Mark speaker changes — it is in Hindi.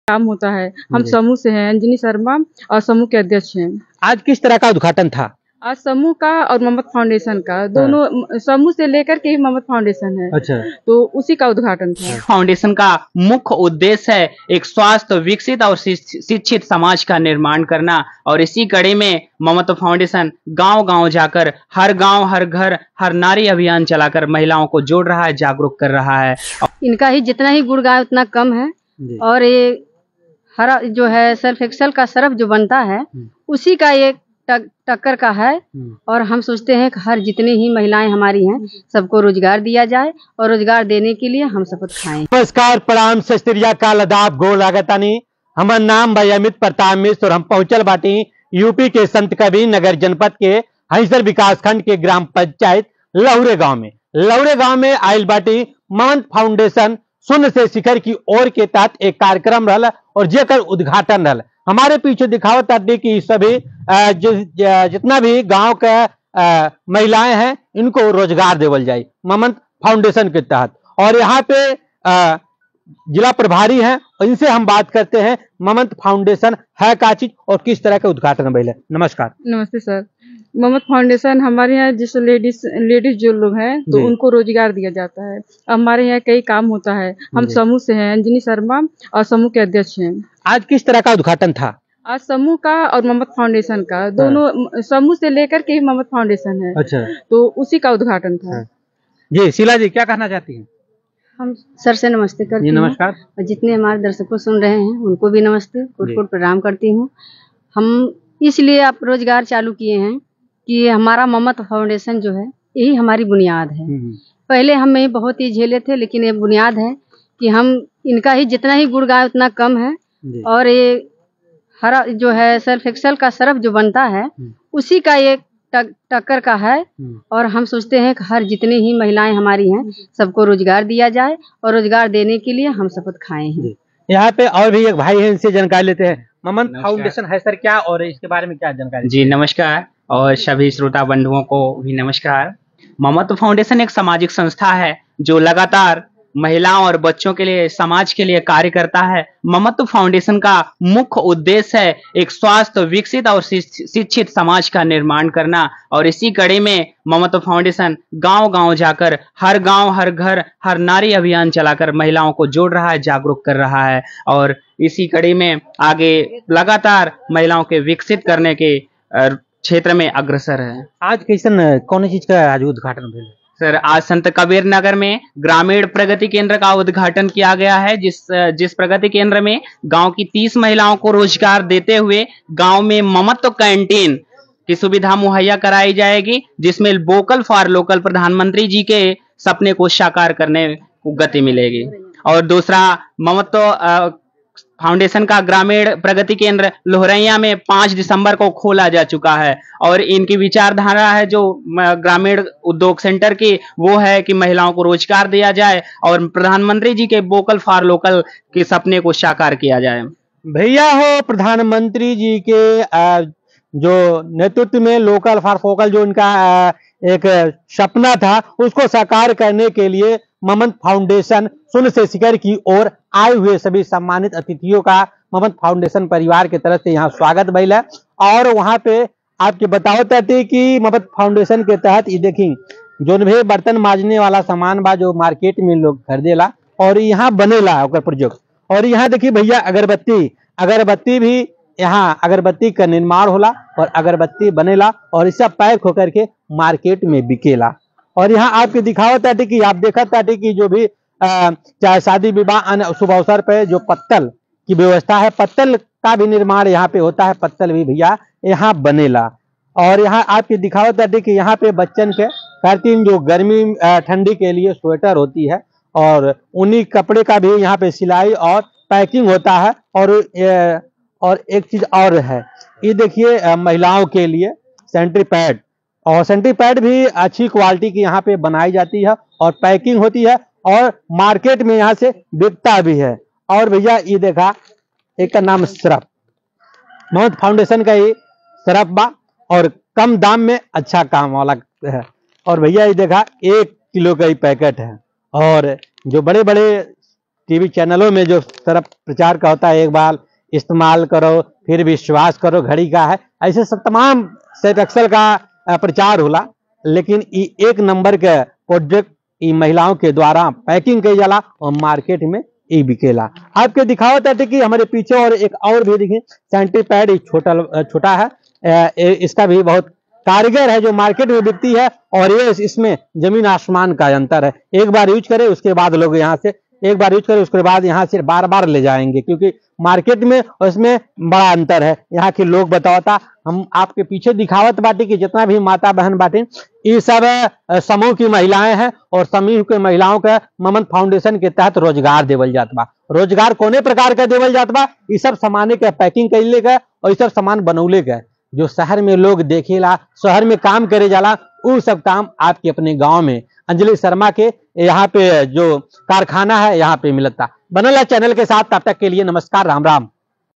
Speaker 1: काम होता है। हम समूह से हैं, अंजनी शर्मा और समूह के अध्यक्ष हैं।
Speaker 2: आज किस तरह का उद्घाटन था?
Speaker 1: आज समूह का और ममत फाउंडेशन का दोनों समूह से लेकर के ही ममत फाउंडेशन है।
Speaker 2: अच्छा,
Speaker 1: तो उसी का उद्घाटन था।
Speaker 3: फाउंडेशन का मुख्य उद्देश्य है एक स्वस्थ, विकसित और शिक्षित समाज का निर्माण करना और इसी कड़ी में ममत फाउंडेशन गांव-गांव जाकर हर गांव, हर घर, हर नारी अभियान चलाकर महिलाओं को जोड़ रहा है, जागरूक कर रहा है।
Speaker 4: इनका ही जितना ही गुण गाय उतना कम है। और ये हरा जो है सर्फ एक्सल का सरफ जो बनता है उसी का एक टक्कर का है। और हम सोचते हैं कि हर जितनी ही महिलाएं हमारी हैं सबको रोजगार दिया जाए और रोजगार देने के लिए हम शपथ खाएं।
Speaker 2: नमस्कार, प्रणाम, सत श्री अकाल, आदाब, गोड़ लागतानी। हमार नाम भाई अमित प्रताप मिश्र और हम पहुंचल बाटी यूपी के संत कबीर नगर जनपद के हंसर विकास खंड के ग्राम पंचायत लहुरे गांव में। लहुरे गांव में आयल बाटी ममत फाउंडेशन शून्य से शिखर की ओर के तहत एक कार्यक्रम रहल और जेकर उद्घाटन रहल। हमारे पीछे दिखावत ताटी की सभी जितना भी गांव के महिलाएं हैं इनको रोजगार देवल जाए ममत फाउंडेशन के तहत। और यहाँ पे जिला प्रभारी हैं और इनसे हम बात करते हैं ममत फाउंडेशन है का चीज और किस तरह का उद्घाटन भइल है। नमस्कार।
Speaker 1: नमस्ते सर। ममत फाउंडेशन हमारे यहाँ जिस लेडीज जो लोग हैं तो उनको रोजगार दिया जाता है। हमारे यहाँ कई काम होता है। हम समूह से हैं, अंजनी शर्मा और समूह के अध्यक्ष हैं।
Speaker 2: आज किस तरह का उद्घाटन था?
Speaker 1: आज समूह का और ममत फाउंडेशन का दोनों समूह से लेकर के ही ममत फाउंडेशन है।
Speaker 2: अच्छा,
Speaker 1: तो उसी का उद्घाटन था।
Speaker 2: जी शीला जी क्या कहना चाहती हैं?
Speaker 4: हम सर से नमस्ते करती हूँ।
Speaker 2: नमस्कार।
Speaker 4: और जितने हमारे दर्शकों सुन रहे हैं उनको भी नमस्ते, कोट प्रणाम करती हूँ। हम इसलिए आप रोजगार चालू किए हैं कि हमारा ममत फाउंडेशन जो है यही हमारी बुनियाद है। पहले हम में बहुत ही झेले थे लेकिन ये बुनियाद है कि हम इनका ही जितना ही गुण गाय उतना कम है। और ये हरा जो है सर्फ एक्सल का सरफ जो बनता है उसी का एक टक्कर का है। और हम सोचते हैं कि हर जितनी ही महिलाएं हमारी हैं सबको रोजगार दिया जाए और रोजगार देने के लिए हम शपथ खाए हैं।
Speaker 2: यहाँ पे और भी एक भाई है, इनसे जानकारी लेते हैं। ममत फाउंडेशन है सर क्या और इसके बारे में क्या जानकारी?
Speaker 3: जी नमस्कार और सभी श्रोता बंधुओं को भी नमस्कार। ममत फाउंडेशन एक सामाजिक संस्था है जो लगातार महिलाओं और बच्चों के लिए, समाज के लिए कार्य करता है। ममत फाउंडेशन का मुख्य उद्देश्य है एक स्वस्थ, विकसित और शिक्षित समाज का निर्माण करना और इसी कड़ी में ममत फाउंडेशन गांव-गांव जाकर हर गांव, हर घर, हर नारी अभियान चलाकर महिलाओं को जोड़ रहा है, जागरूक कर रहा है और इसी कड़ी में आगे लगातार महिलाओं के विकसित करने के क्षेत्र में अग्रसर है।
Speaker 2: आज कैसन कौन चीज का आज उद्घाटन हुआ?
Speaker 3: सर आज संत कबीर नगर में ग्रामीण प्रगति केंद्र का उद्घाटन किया गया है जिस प्रगति केंद्र में गांव की 30 महिलाओं को रोजगार देते हुए गांव में ममत कैंटीन की सुविधा मुहैया कराई जाएगी जिसमें वोकल फॉर लोकल प्रधानमंत्री जी के सपने को साकार करने को गति मिलेगी। और दूसरा ममत फाउंडेशन का ग्रामीण प्रगति केंद्र लोहरैया में 5 दिसंबर को खोला जा चुका है और इनकी विचारधारा है जो ग्रामीण उद्योग सेंटर की, वो है कि महिलाओं को रोजगार दिया जाए और प्रधानमंत्री जी के वोकल फॉर लोकल के सपने को साकार किया जाए।
Speaker 2: भैया हो प्रधानमंत्री जी के जो नेतृत्व में लोकल फॉर वोकल जो इनका एक सपना था उसको साकार करने के लिए ममत फाउंडेशन शून्य से शिखर की ओर आए हुए सभी सम्मानित अतिथियों का ममत फाउंडेशन परिवार की तरफ से यहाँ स्वागत भइल है। और वहाँ पे आपके बतावत है कि ममत फाउंडेशन के तहत ये देखी जो भी बर्तन मांजने वाला सामान बा जो मार्केट में लोग खरीदेला और यहाँ बनेला प्रोजेक्ट। और यहाँ देखिए भैया अगरबत्ती भी यहाँ अगरबत्ती का निर्माण होला और अगरबत्ती बनेला और इससे पैक होकर के मार्केट में बिकेला। और यहाँ आपके दिखावत है कि आप देखा कि जो भी चाहे शादी विवाह शुभ अवसर पे जो पत्तल की व्यवस्था है, पत्तल का भी निर्माण यहाँ पे होता है, पत्तल भी भैया यहाँ बनेला। और यहाँ आपकी दिखावत है कि यहाँ पे बच्चन के कार्टिन जो गर्मी ठंडी के लिए स्वेटर होती है और उन्हीं कपड़े का भी यहाँ पे सिलाई और पैकिंग होता है। और एक चीज और है, ये देखिए महिलाओं के लिए सैनिटरी पैड, और सैनिटरी पैड भी अच्छी क्वालिटी की यहाँ पे बनाई जाती है और पैकिंग होती है और मार्केट में यहाँ से बिकता भी है। और भैया ये देखा एक का नाम सरफ, ममत फाउंडेशन का ये सरफ बा और कम दाम में अच्छा काम वाला है। और भैया ये देखा 1 किलो का ही पैकेट है और जो बड़े बड़े टीवी चैनलों में जो तरफ प्रचार का होता है, एक बार इस्तेमाल करो फिर विश्वास करो घड़ी का है, ऐसे सब तमाम सर्फ एक्सेल का प्रचार होला। लेकिन एक नंबर के प्रोडक्ट महिलाओं के द्वारा पैकिंग कई जाला और मार्केट में बिकेला। आपके दिखावत है कि हमारे पीछे और एक और भी दिखे सैनिटरी पैड छोटा है, इसका भी बहुत कारगर है जो मार्केट में बिकती है, और ये इसमें जमीन आसमान का अंतर है। एक बार यूज करें उसके बाद लोग यहाँ से यहाँ से बार बार ले जाएंगे, क्योंकि मार्केट में और इसमें बड़ा अंतर है। यहाँ के लोग बतावता, हम आपके पीछे दिखावत बाटी कि जितना भी माता बहन बाटी ये सब समूह की महिलाएं हैं, और समूह के महिलाओं का ममन फाउंडेशन के तहत रोजगार देवल जात बा। रोजगार कोने प्रकार का देवल जात बा, ये सब सामान के पैकिंग कैले गए और ये सब सामान बनौले गए। जो शहर में लोग देखेला, शहर में काम करे जाला, वो सब काम आपके अपने गांव में अंजलि शर्मा के यहाँ पे जो कारखाना है यहाँ पे मिलता। बनल है चैनल के साथ, तब तक के लिए नमस्कार, राम राम।